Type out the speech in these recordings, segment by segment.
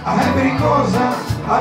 Americosa,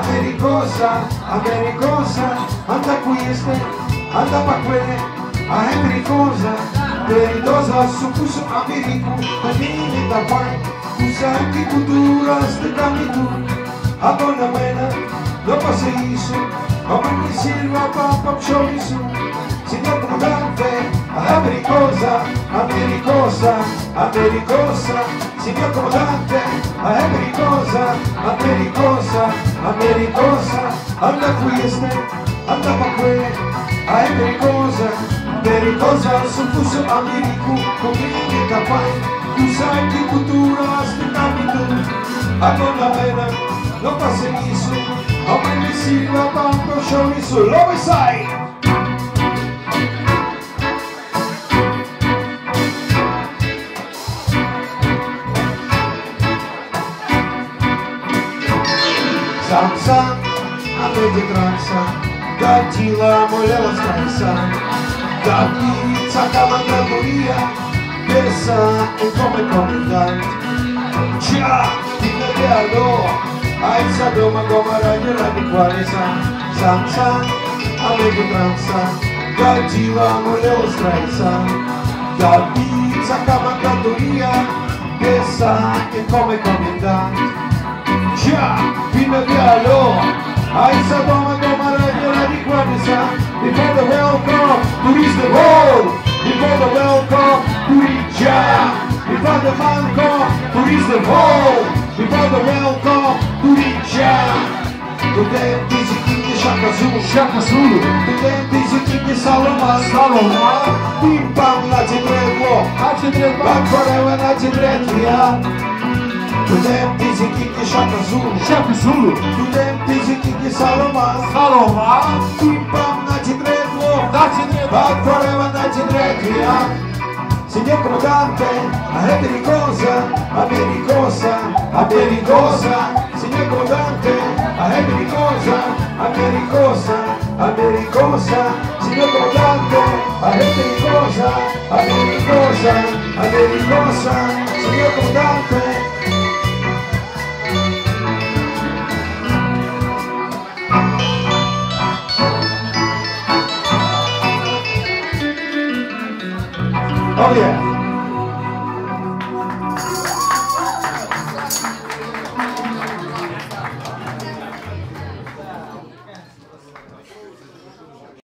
Americosa, anda cu este, anda pa quelle, Americosa, peritosa, supuso Americu, camini da pai, usa que cultura este caminho, a dona mena, não passa isso, como me sirva para chorizo, signor comandante, Americosa, Americosa, Americosa, signor comandante, Americosa, Americosa, Americosa, anda qui este, anda pa quelle, Americosa, Americosa, supuso Americu, comini da pai, usa que cultura este caminho, a dona mena, não passa isso, como me sirva para chorizo, lo sai! Sam, a media trança, gatila, molhela trança, da pizza, camandadoria, pensa em come comandante. Tchá, fica de alô, ai sabe uma gomaragem lá de qualisa. Sam, a media trança, gatila, molhela trança, da pizza, camandadoria, pensa em come comandante. Já, vinda de alô, ai saboma gomaragem de quadrisa. Before the welcome, turista roll. Before the welcome, turija. Before the welcome, turista roll. Before the welcome, turija. Tudem diz que Chaka Zulu. Tudem diz que Salomão. Pim pam na tidrevo, Bacorela na tidretia. Tudem diz que Chaka Zulu. Tudem diz que Salomão. Pim pam na tidrevo, Bacorela na tidretia. Signor comandante, Americosa, Americosa, Americosa. Signor comandante, Americosa, Americosa, Americosa. Signor comandante, Americosa, Americosa, Americosa. Signor comandante. Oh yeah.